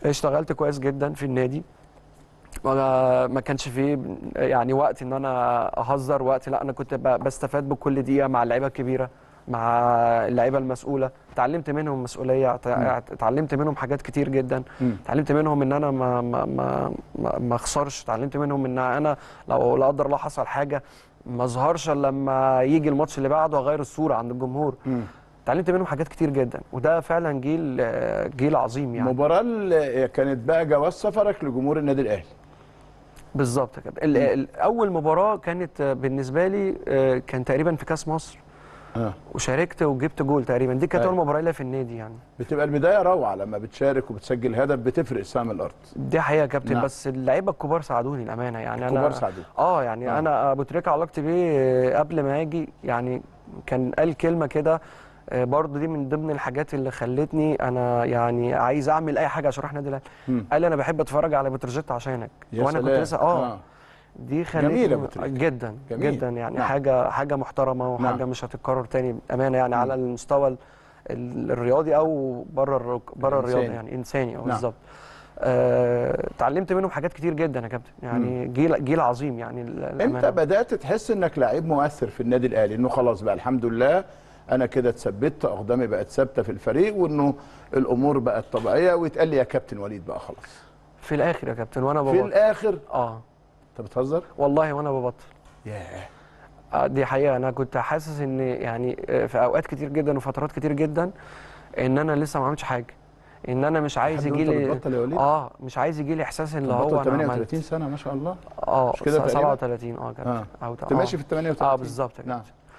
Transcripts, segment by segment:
اشتغلت كويس جدا في النادي، ما كانش فيه يعني وقت ان انا اهزر، وقت لا، انا كنت بستفاد بكل دقيقه مع اللعيبه الكبيره، مع اللعيبه المسؤوله. اتعلمت منهم مسؤوليه، اتعلمت منهم حاجات كتير جدا. اتعلمت منهم ان انا ما اخسرش، اتعلمت منهم ان انا لو لا قدر الله حصل حاجه ما اظهرش الا لما يجي الماتش اللي بعده واغير الصوره عند الجمهور. اتعلمت منهم حاجات كتير جدا، وده فعلا جيل عظيم يعني. المباراه اللي كانت بقى جواز سفرك لجمهور النادي الاهلي. بالظبط كده. اول مباراه كانت بالنسبه لي كان تقريبا في كاس مصر. وشاركت وجبت جول تقريبا، دي كانت اول مباراه ليا في النادي يعني. بتبقى البدايه روعه لما بتشارك وبتسجل هدف، بتفرق سهم الارض. دي حقيقه يا كابتن. نعم. بس اللعيبه الكبار ساعدوني الامانه يعني. الكبار ساعدوك. يعني انا ابو تريكه علاقتي بيه قبل ما اجي يعني، كان قال كلمه كده برضه، دي من ضمن الحاجات اللي خلتني انا يعني عايز اعمل اي حاجه عشان اروح النادي الاهلي. قال لي انا بحب اتفرج على بتروجيت عشانك. وانا كنت لسه دي خلتني جدا جدا يعني. نعم. حاجه محترمه وحاجه نعم. مش هتتكرر تاني بامانه يعني. على المستوى الرياضي او بره الرياضه يعني، انساني نعم. بالظبط. اتعلمت منهم حاجات كتير جدا يا كابتن يعني. جيل عظيم يعني. امتى بدات تحس انك لعيب مؤثر في النادي الاهلي، انه خلاص بقى الحمد لله انا كده اتثبت، اقدامي بقت ثابته في الفريق، وانه الامور بقت طبيعيه ويتقال لي يا كابتن وليد بقى خلاص؟ في الاخر يا كابتن وانا ببطل. في الاخر؟ انت بتهزر؟ والله وانا ببطل. ياه. دي حقيقه. انا كنت حاسس ان يعني في اوقات كتير جدا وفترات كتير جدا ان انا لسه ما عملتش حاجه، ان انا مش عايز يجي لي مش عايز يجي لي احساس ان هو انا 38 سنه ما شاء الله. مش كده 37 كابتن. كنت ماشي في ال 38. بالظبط كده.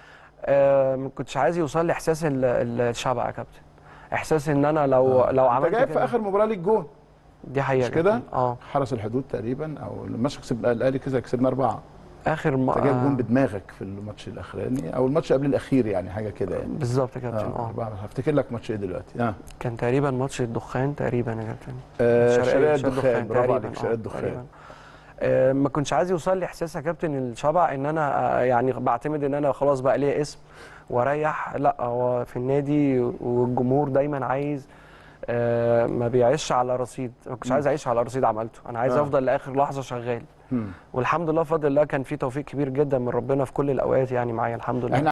ما كنتش عايز يوصل لي احساس الشبع يا كابتن. احساس ان انا لو عملت انت جايب في اخر مباراه ليك جون. دي حقيقه مش كده؟ حرس الحدود تقريبا، او الماتش الاهلي كسبنا 4. اخر انت جايب جون بدماغك في الماتش الاخراني او الماتش قبل الاخير يعني، حاجه كده يعني. بالظبط يا كابتن. هفتكر لك ماتش ايه دلوقتي. كان تقريبا ماتش الدخان تقريبا يا كابتن. شرقية الدخان. برافو عليك، شرقية الدخان. ما كنتش عايز يوصل لي احساس يا كابتن الشبع، ان انا يعني بعتمد ان انا خلاص بقى ليا اسم واريح. لا، هو في النادي والجمهور دايما عايز ما بيعيش على رصيد. ما كنتش عايز اعيش على رصيد عملته، انا عايز افضل لاخر لحظه شغال. والحمد لله بفضل الله كان في توفيق كبير جدا من ربنا في كل الاوقات يعني معايا الحمد لله.